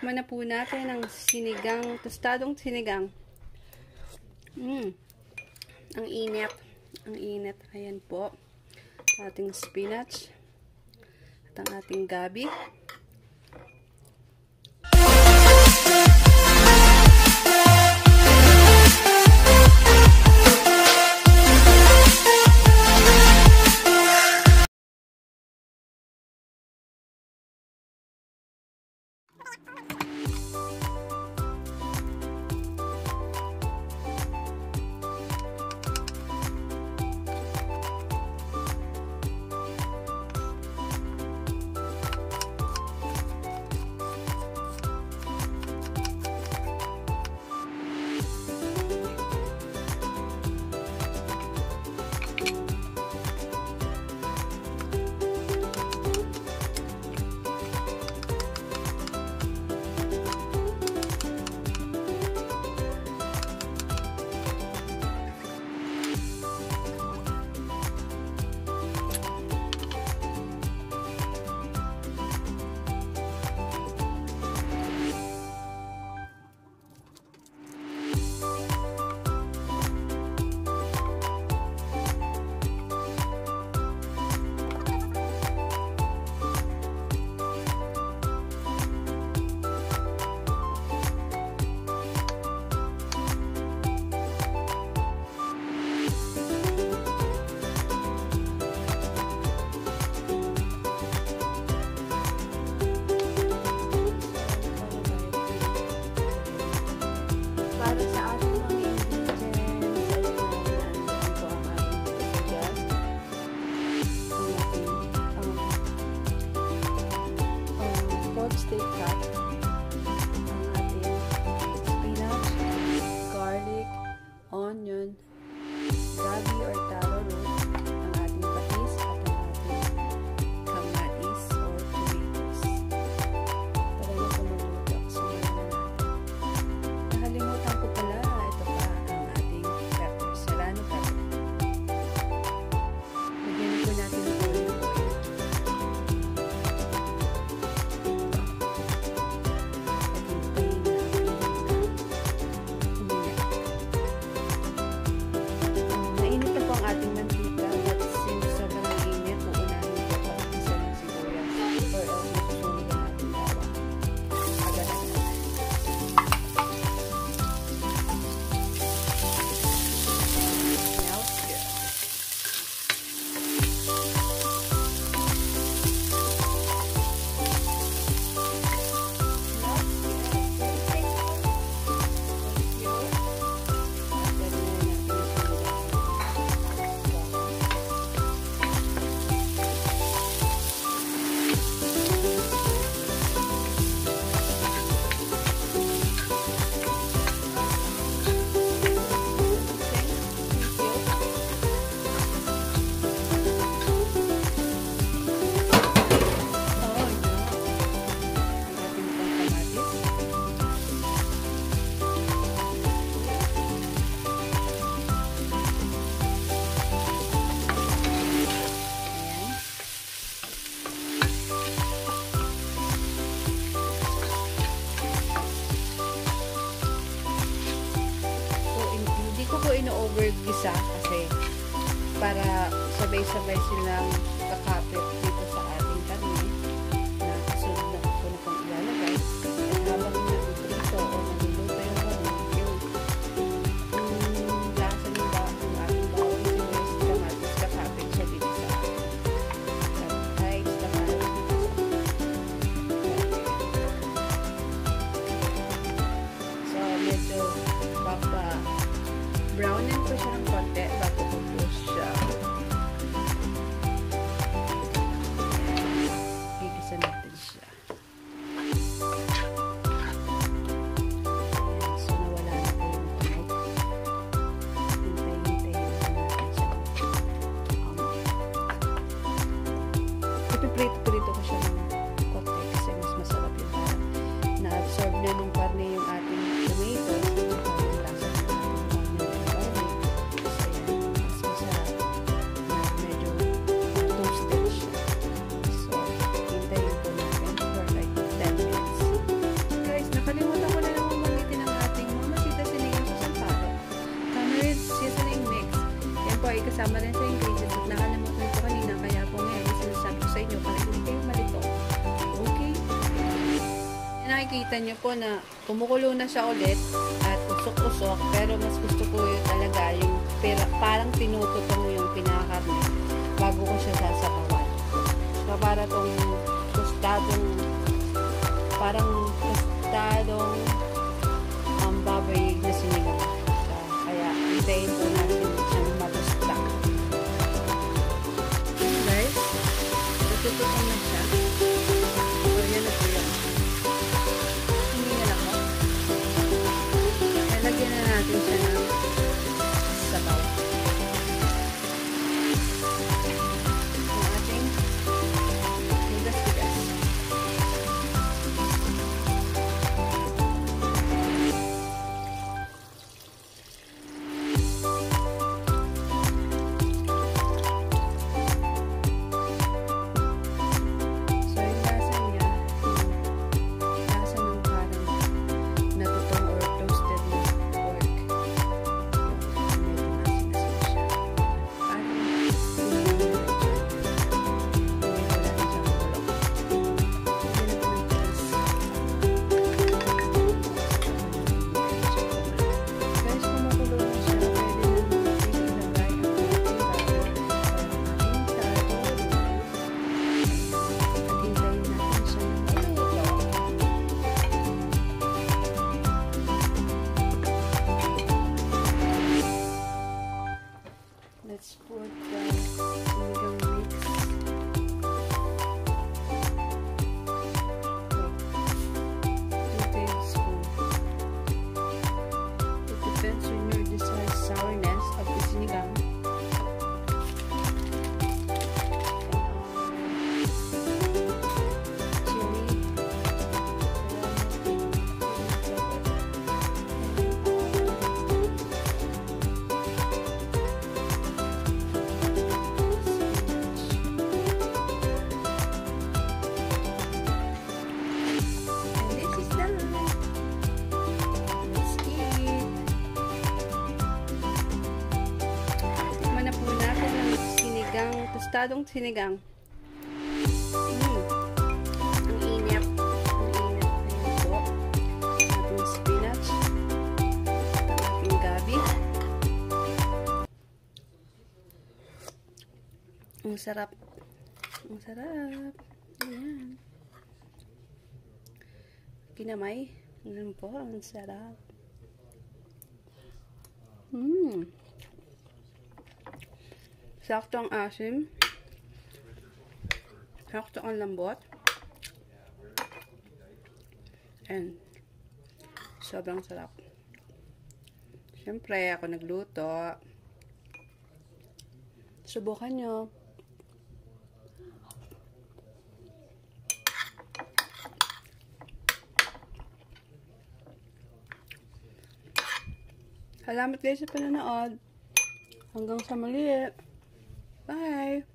Tikman na po natin ang sinigang, tustadong sinigang. Ang init. Ang init. Ayan po. Ating spinach. At ang ating gabi. Steak cut, ang ating spinach, garlic, onion, gabi or taro root, ang ating patis at ang ating kamatis or tomatoes. Tara na po magluto. Sumayan na natin. Nakalimutan ko pala, ito pa ang ating pepper, serrano pepper. Lagyan po natin ng olive oil. Ating mantika at since sobrang init, uunahin ito pa isa ng sibuyas or else masusunog ang ating bawang. Agalan natin. Now, stir. Ino-overgisa kasi para sabay-sabay silang kakapit dito sa ating karne na kasunod na ito na pang ilalagay. At habang nagluto o nagluluto yung karne, yung lasa ng ating bawang sibuyas at kamatis kakapit siya dito sa ating guys, so medyo brownin ko siya ng konti bago ko po siya makikita nyo po na kumukulo na siya ulit at usok-usok, pero mas gusto ko yung talaga yung parang tinututong yung pinakarne bago ko siya sasabawan. So, para tong tustadong, parang tustadong baboy na sinigang. So, kaya hintayin po natin siyang matusta. Guys, tututong na siya. So, yan na po yan. Hiningal ako. Kaya lagyan na natin siya ng sabaw. Ang ating tigas-tigas. Let's put the sinigang mix. 2 tablespoons. It depends on your desired sourness of the sinigang. Tustadong sinigang. Ang init. Ang init. Ayan po. Ating spinach. Ang ating gabi. Ang sarap. Ang sarap. Ayan. Kinamay. Ayan po. Ang sarap. Sakto ang asim. Sakto ang lambot. And sobrang sarap. Siyempre, ako nagluto. Subukan nyo. Salamat guys sa panonood. Hanggang sa muli. Bye!